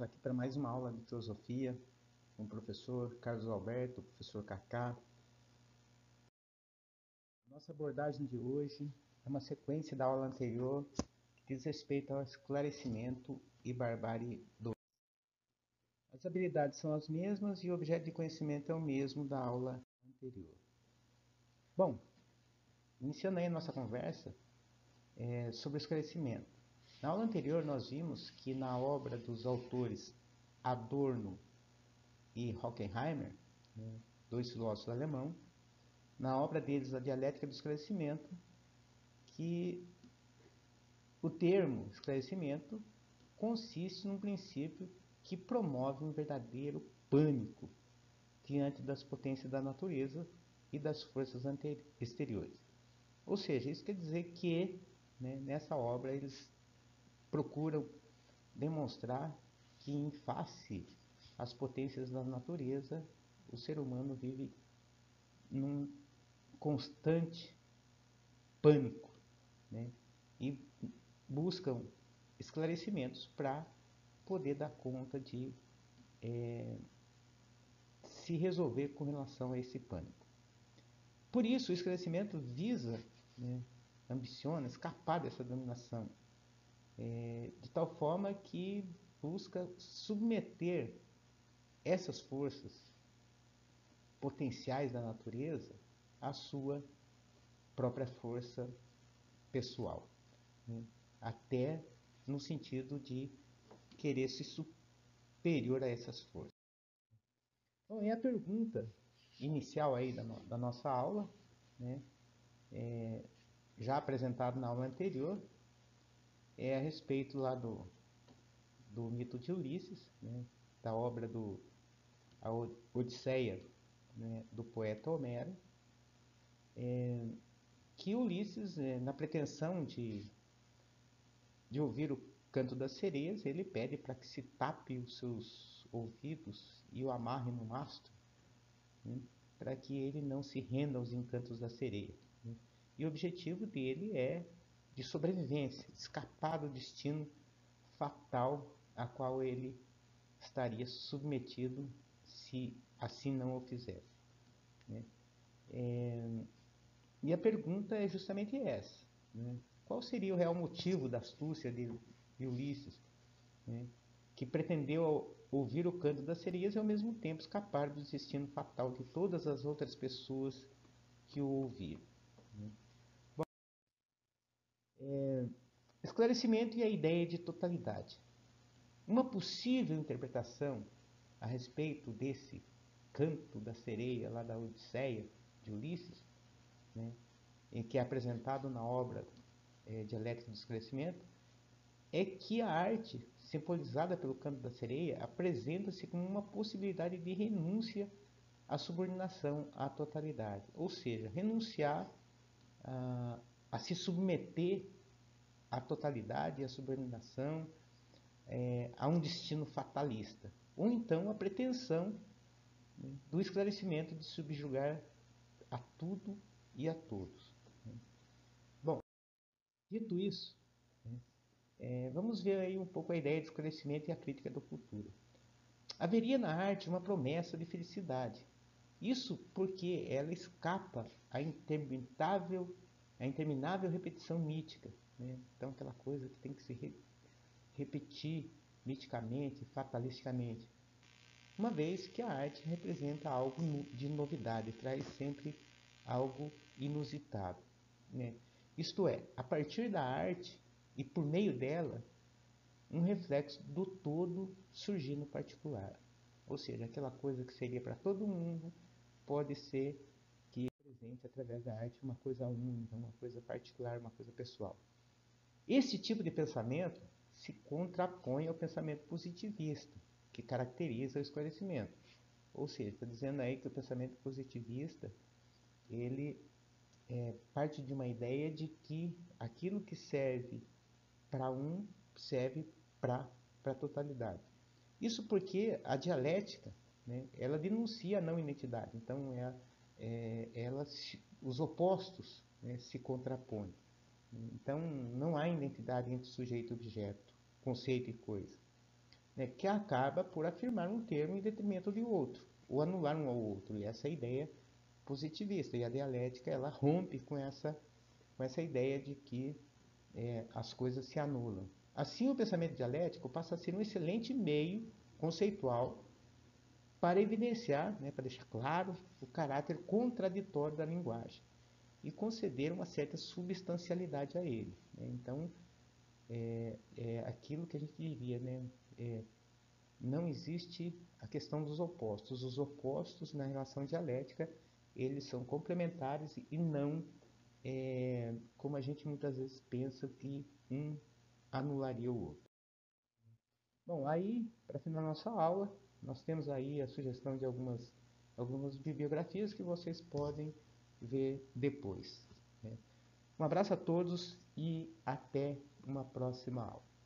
aqui para mais uma aula de filosofia com o professor Carlos Alberto, professor Kaká. Nossa abordagem de hoje é uma sequência da aula anterior que diz respeito ao esclarecimento e barbárie do. As habilidades são as mesmas e o objeto de conhecimento é o mesmo da aula anterior. Bom, iniciando aí a nossa conversa sobre o esclarecimento. Na aula anterior nós vimos que na obra dos autores Adorno e Horkheimer, dois filósofos alemãos, na obra deles, A Dialética do Esclarecimento, que o termo esclarecimento consiste num princípio que promove um verdadeiro pânico diante das potências da natureza e das forças exteriores. Ou seja, isso quer dizer que, nessa obra, eles procuram demonstrar que, em face às potências da natureza, o ser humano vive num constante pânico, e buscam esclarecimentos para poder dar conta de se resolver com relação a esse pânico. Por isso, o esclarecimento visa, ambiciona escapar dessa dominação, de tal forma que busca submeter essas forças potenciais da natureza à sua própria força pessoal, até no sentido de querer ser superior a essas forças. Então, a pergunta inicial aí da nossa aula, já apresentado na aula anterior, é a respeito lá do mito de Ulisses, da obra A Odisseia, do poeta Homero, que Ulisses, na pretensão de ouvir o canto das sereias, ele pede para que se tape os seus ouvidos e o amarre no mastro, para que ele não se renda aos encantos da sereia. E o objetivo dele é de sobrevivência, escapar do destino fatal a qual ele estaria submetido se assim não o fizesse. E a pergunta é justamente essa. Qual seria o real motivo da astúcia de Ulisses, que pretendeu ouvir o canto das sereias e ao mesmo tempo escapar do destino fatal de todas as outras pessoas que o ouviram? Bom, esclarecimento e a ideia de totalidade. Uma possível interpretação a respeito desse canto da sereia lá da Odisseia de Ulisses, que é apresentado na obra Dialética do Esclarecimento, é que a arte, simbolizada pelo canto da sereia, apresenta-se como uma possibilidade de renúncia à subordinação à totalidade, ou seja, renunciar a se submeter à totalidade e à subordinação, a um destino fatalista, ou então a pretensão do esclarecimento de subjugar a tudo e a todos. Bom, dito isso, vamos ver aí um pouco a ideia de esclarecimento e a crítica do futuro. Haveria na arte uma promessa de felicidade. Isso porque ela escapa à interminável repetição mítica. Então, aquela coisa que tem que se repetir miticamente, fatalisticamente. Uma vez que a arte representa algo de novidade, traz sempre algo inusitado. Isto é, a partir da arte e por meio dela, um reflexo do todo surgir no particular. Ou seja, aquela coisa que seria para todo mundo pode ser que presente através da arte uma coisa única, uma coisa particular, uma coisa pessoal. Esse tipo de pensamento se contrapõe ao pensamento positivista, que caracteriza o esclarecimento. Ou seja, está dizendo aí que o pensamento positivista, ele parte de uma ideia de que aquilo que serve para um serve para a totalidade. Isso porque a dialética, ela denuncia a não identidade. Então, os opostos se contrapõem. Então, não há identidade entre sujeito e objeto, conceito e coisa. né, que acaba por afirmar um termo em detrimento de outro, ou anular um ao outro. E essa é a ideia positivista. E a dialética, ela rompe com essa ideia de que as coisas se anulam. Assim, o pensamento dialético passa a ser um excelente meio conceitual para evidenciar, né, para deixar claro o caráter contraditório da linguagem e conceder uma certa substancialidade a ele, né? Então, é aquilo que a gente diria, né? Não existe a questão dos opostos. Os opostos na relação dialética, eles são complementares e não como a gente muitas vezes pensa que um anularia o outro. Bom, aí, para finalizar nossa aula, nós temos aí a sugestão de algumas bibliografias que vocês podem ver depois, né? Um abraço a todos e até uma próxima aula.